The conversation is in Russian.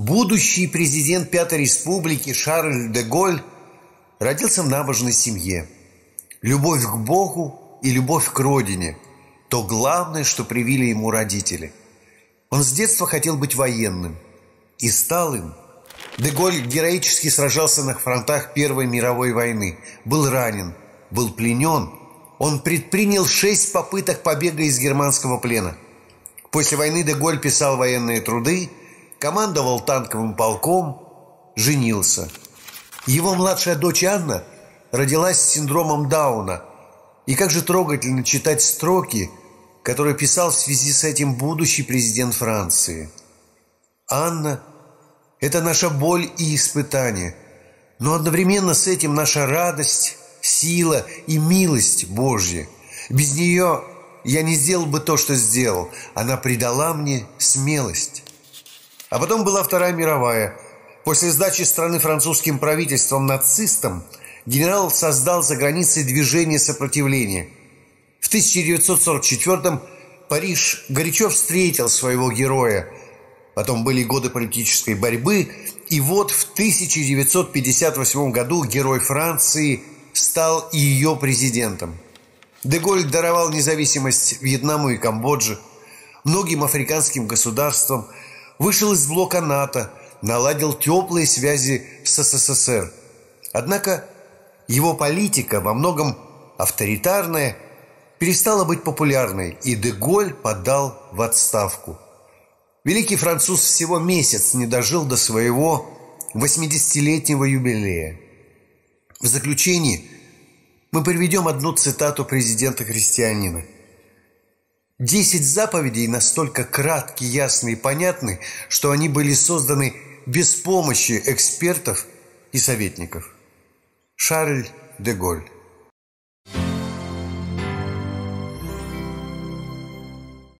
Будущий президент Пятой Республики Шарль де Голль родился в набожной семье. Любовь к Богу и любовь к родине – то главное, что привили ему родители. Он с детства хотел быть военным и стал им. Де Голль героически сражался на фронтах Первой мировой войны, был ранен, был пленен. Он предпринял 6 попыток побега из германского плена. После войны де Голль писал военные труды, командовал танковым полком, женился. Его младшая дочь Анна родилась с синдромом Дауна. И как же трогательно читать строки, которые писал в связи с этим будущий президент Франции. «Анна – это наша боль и испытание, но одновременно с этим наша радость, сила и милость Божья. Без нее я не сделал бы то, что сделал. Она придала мне смелость». А потом была Вторая мировая. После сдачи страны французским правительством нацистам генерал создал за границей движение сопротивления. В 1944-м Париж горячо встретил своего героя. Потом были годы политической борьбы. И вот в 1958 году герой Франции стал ее президентом. Де Голль даровал независимость Вьетнаму и Камбодже, многим африканским государствам, вышел из блока НАТО, наладил теплые связи с СССР. Однако его политика, во многом авторитарная, перестала быть популярной, и де Голль подал в отставку. Великий француз всего месяц не дожил до своего 80-летнего юбилея. В заключение мы приведем одну цитату президента-христианина. 10 заповедей настолько кратки, ясны и понятны, что они были созданы без помощи экспертов и советников. Шарль де Голль.